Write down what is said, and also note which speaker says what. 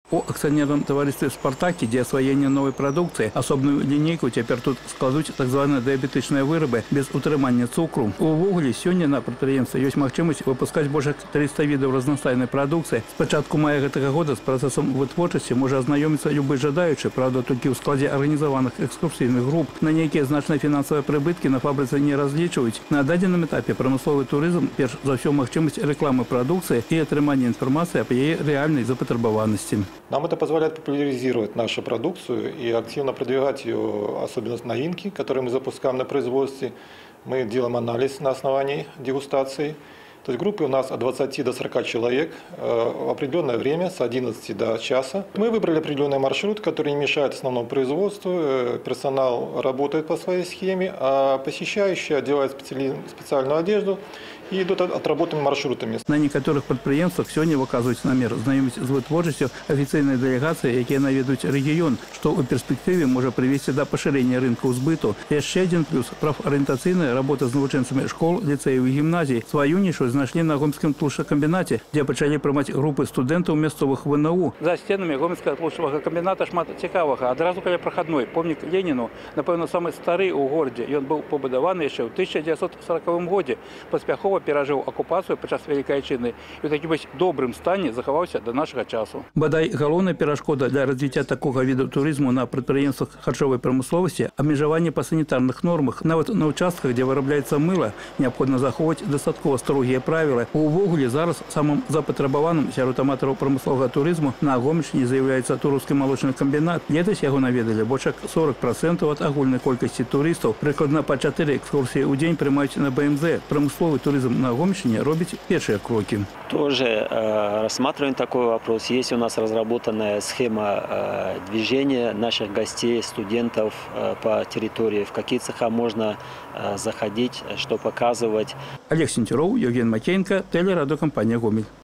Speaker 1: У акционерном товаристве «Спартак» ідзе освоение новой продукции. Особную линейку теперь тут складуть так званые диабетичные вырабы без утрымания цукру. Увогуле сегодня на предприятии есть возможность выпускать больше 300 видов разнастайной продукции. С початку мая этого года с процессом вытворчасці может ознакомиться любой жадающий, правда, только в складе организованных экскурсийных групп. На некие значные финансовые прибытки на фабрице не различивают. На дадзеном этапе промысловый туризм перш за все возможность рекламы продукции и отрымания информации о ее реальной запотребованности.
Speaker 2: Нам это позволяет популяризировать нашу продукцию и активно продвигать ее, особенно новинки, которые мы запускаем на производстве. Мы делаем анализ на основании дегустации. То есть группы у нас от 20 до 40 человек в определенное время, с 11 до часа. Мы выбрали определенный маршрут, который не мешает основному производству. Персонал работает по своей схеме, а посещающие одевают специальную одежду и идут отработанными маршрутами.
Speaker 1: На некоторых предприятиях сегодня выказывают намер знакомить с вытворчестью официальной делегации, которые наведут регион, что в перспективе может привести до поширения рынка сбыту. Еще один плюс – профориентационная работа с наученцами школ, лицеев и гимназий. Свою нишу знайшли на Гомельском тлушакомбинате, где почали приймати групи студентів місцевих ВНУ. За стінами Гомельського тлушового комбіната шмат цікавого. Одразу коли проходной помник Леніну, напевно, самый старый у городе. Він був побудований ще в 1940 році. Поспіхово пережив окупацію під час Великої Отчини і в такому доброму стані заховався до нашого часу. Бодай головна перешкода для розвитку такого виду туризму на підприємствах харчової промисловості – обмежування по санітарних нормах. Навіть на участках, де виробляється мило, необхідно заховувати достатково строгі правила. Увогуле зараз самым запатрабаваным сярод аматараў промыслового туризму на Гомельщине заявляется Туровский молочный комбинат. Летась яго наведали больше 40% от агульной колькости туристов. Прикладно по 4 экскурсии в день приймають на БМЗ. Промысловый туризм на Гомельщине робить первые кроки.
Speaker 3: Тоже рассматриваем такой вопрос. Есть у нас разработанная схема движения наших гостей, студентов по территории, в какие цеха можно заходить, что показывать.
Speaker 1: Олег Сентеров, Евген Макеенко, телерадиокомпания «Гомель».